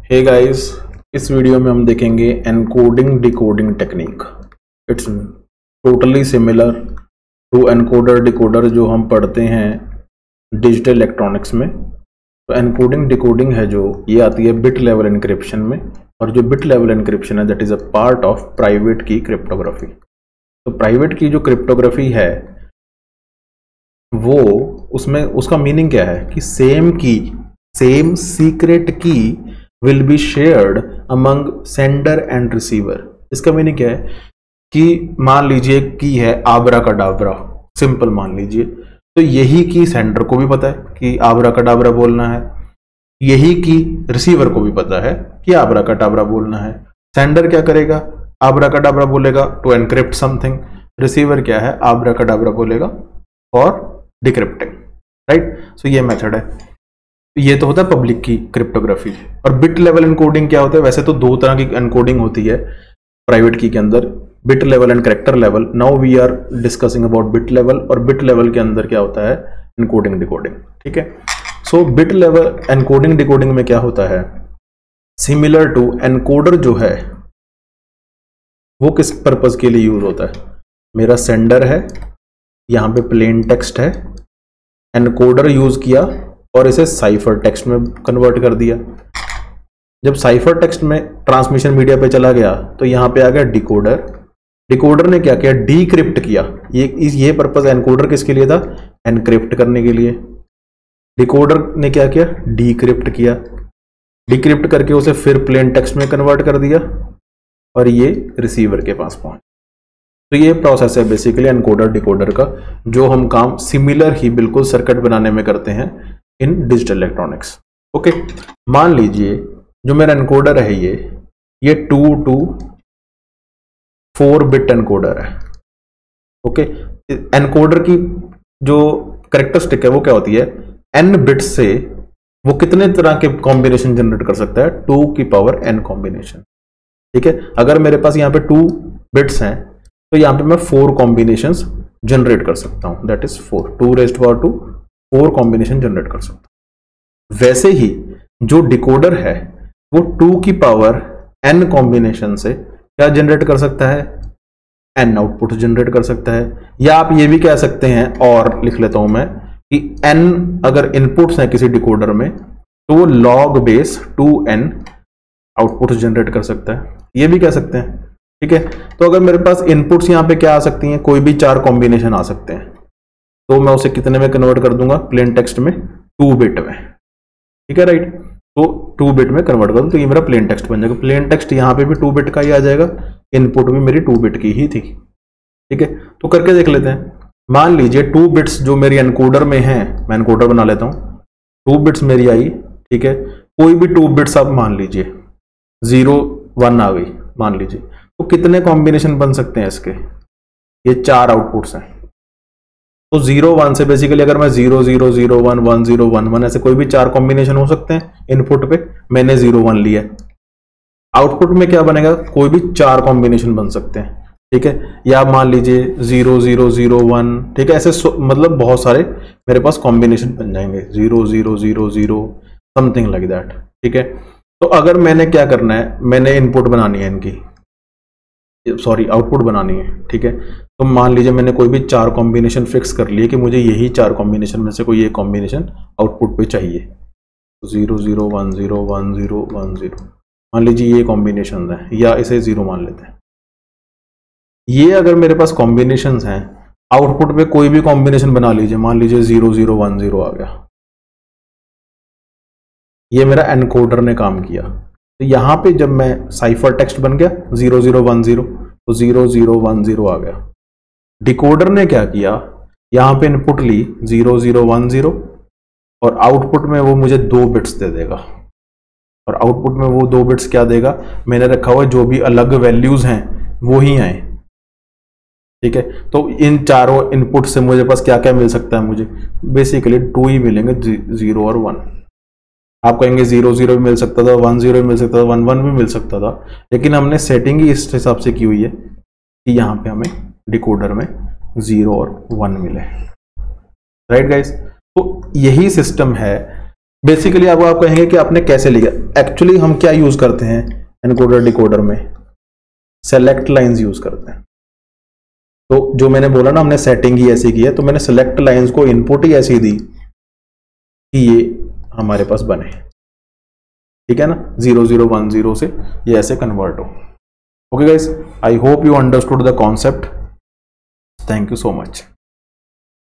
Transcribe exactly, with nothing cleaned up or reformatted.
Hey guys, इस video में हम देखेंगे encoding decoding technique. It's totally similar to encoder decoder जो हम पढ़ते हैं डिजिटल इलेक्ट्रॉनिक्स में। तो एनकोडिंग डिकोडिंग है जो ये आती है बिट लेवल एनक्रिप्शन में, और जो बिट लेवल एनक्रिप्शन है that is a part of private key cryptography. तो प्राइवेट की जो क्रिप्टोग्राफी है वो उसमें उसका मीनिंग क्या है कि same key same secret key will be shared among sender and receiver. इसका मीनिंग क्या है कि मान लीजिए की है आबरा कडाबरा, सिंपल मान लीजिए, तो यही की सेंडर को भी पता है कि आबरा कडाबरा बोलना है, यही की रिसीवर को भी पता है कि आबरा कडाबरा बोलना है। सेंडर क्या करेगा? आबरा कडाबरा बोलेगा टू एनक्रिप्ट समथिंग, रिसीवर क्या है? आबरा कडाबरा बोलेगा फॉर डिक्रिप्टिंग, राइट। सो ये मेथड है। ये तो होता है पब्लिक की क्रिप्टोग्राफी। और बिट लेवल एनकोडिंग क्या होता है? वैसे तो दो तरह की एनकोडिंग होती है प्राइवेट की के अंदर, bit level and character level. Now we are discussing about bit level, और बिट लेवल के अंदर क्या होता है? एनकोडिंग डिकोडिंग, ठीक है। So bit level encoding decoding में क्या होता है? सिमिलर टू एनकोडर जो है वो किस पर्पज के लिए यूज होता है? मेरा सेंडर है, यहां पे प्लेन टेक्स्ट है, एनकोडर यूज किया और इसे साइफर टेक्स्ट में कन्वर्ट कर दिया। जब साइफर टेक्स्ट में ट्रांसमिशन मीडिया पे चला गया तो यहां पे आ गया डिकोडर। डिकोडर ने क्या किया? डीक्रिप्ट किया। ये ये पर्पस एनकोडर किसके लिए था? एनक्रिप्ट करने के लिए। डिकोडर ने क्या किया? डीक्रिप्ट किया। डीक्रिप्ट करके उसे फिर प्लेन टेक्स्ट में कन्वर्ट कर दिया और ये रिसीवर के पास पहुंच। तो ये प्रोसेस है बेसिकली एनकोडर डिकोडर का, जो हम काम सिमिलर ही बिल्कुल सर्किट बनाने में करते हैं इन डिजिटल इलेक्ट्रॉनिक्स। ओके, मान लीजिए जो मेरा एनकोडर है ये ये two to four bit encoder है। ओके, एनकोडर की जो कैरेक्टरिस्टिक है वो क्या होती है? एन बिट से वो कितने तरह के कॉम्बिनेशन जनरेट कर सकता है? टू की पावर एन कॉम्बिनेशन, ठीक है। अगर मेरे पास यहाँ पे टू बिट्स हैं तो यहाँ पे मैं फोर कॉम्बिनेशंस जनरेट कर सकता हूं, that is four, two raised power two, four combination generate कर सकता हूं। वैसे ही जो डिकोडर है वो टू की पावर एन कॉम्बिनेशन से क्या जनरेट कर सकता है? एन आउटपुट जनरेट कर सकता है। या आप ये भी कह सकते हैं, और लिख लेता हूं मैं, कि एन अगर इनपुट्स हैं किसी डिकोडर में तो वो log base two n output generate कर सकता है, ये भी कह सकते हैं, ठीक है। तो अगर मेरे पास इनपुट्स यहां पे क्या आ सकती हैं? कोई भी चार कॉम्बिनेशन आ सकते हैं, तो मैं उसे कितने में कन्वर्ट कर दूंगा? प्लेन टेक्स्ट में, टू बिट में, ठीक है, राइट। तो टू बिट में कन्वर्ट कर दूं तो ये मेरा प्लेन टेक्स्ट बन जाएगा। प्लेन टेक्स्ट यहां पे भी टू बिट का ही आ जाएगा, इनपुट भी मेरी टू बिट की ही थी, ठीक है। तो करके देख लेते हैं। मान लीजिए टू बिट्स जो मेरी एनकोडर में है, मैं एनकोडर बना लेता हूं, टू बिट्स मेरी आई, ठीक है। कोई भी टू बिट्स आप मान लीजिए, जीरो वन आ गई मान लीजिए, तो कितने कॉम्बिनेशन बन सकते हैं इसके? ये चार आउटपुट्स हैं। तो जीरो वन से बेसिकली अगर मैं zero zero zero one one zero one one ऐसे कोई भी चार कॉम्बिनेशन हो सकते हैं इनपुट पे। मैंने जीरो वन लिया, आउटपुट में क्या बनेगा? कोई भी चार कॉम्बिनेशन बन सकते हैं, ठीक है। या मान लीजिए जीरो जीरो जीरो वन, ठीक है। ऐसे मतलब बहुत सारे मेरे पास कॉम्बिनेशन बन जाएंगे, zero zero zero zero something like that, ठीक है। तो अगर मैंने क्या करना है, मैंने इनपुट बनानी है इनकी, सॉरी आउटपुट बनानी है, ठीक है। तो मान लीजिए मैंने कोई भी चार कॉम्बिनेशन फिक्स कर लिए कि मुझे यही चार कॉम्बिनेशन में से कोई एक कॉम्बिनेशन आउटपुट पे चाहिए। तो zero zero one zero one zero one zero मान लीजिए ये कॉम्बिनेशन है, या इसे जीरो मान लेते हैं। ये अगर मेरे पास कॉम्बिनेशन हैं, आउटपुट पे कोई भी कॉम्बिनेशन बना लीजिए, मान लीजिए जीरो जीरो वन जीरो आ गया, ये मेरा एनकोडर ने काम किया। तो यहां पे जब मैं साइफर टेक्स्ट बन गया जीरो जीरो वन जीरो, तो जीरो जीरो वन जीरो आ गया। डिकोडर ने क्या किया? यहां पे इनपुट ली जीरो जीरो वन जीरो, और आउटपुट में वो मुझे दो बिट्स दे देगा। और आउटपुट में वो दो बिट्स क्या देगा? मैंने रखा हुआ जो भी अलग वैल्यूज हैं वो ही आए, ठीक है। तो इन चारों इनपुट से मुझे पास क्या क्या मिल सकता है? मुझे बेसिकली टू ही मिलेंगे, जीरो और वन। आप कहेंगे जीरो जीरो भी मिल सकता था, वन जीरो भी मिल सकता था, वन वन भी मिल सकता था, लेकिन हमने सेटिंग ही इस हिसाब से की हुई है कि यहाँ पे हमें डिकोडर में जीरो और वन मिले, राइट गाइस। तो यही सिस्टम है बेसिकली आपको आप कहेंगे कि आपने कैसे लिखा। एक्चुअली हम क्या यूज करते हैं एनकोडर डिकोडर में, सेलेक्ट लाइंस यूज करते हैं। तो जो मैंने बोला ना हमने सेटिंग ही ऐसी की है, तो मैंने सेलेक्ट लाइंस को इनपुट ही ऐसी दी कि ये हमारे पास बने, ठीक है ना, जीरो जीरो वन जीरो से ये ऐसे कन्वर्ट हो। Okay guys, I hope you understood the concept. Thank you so much.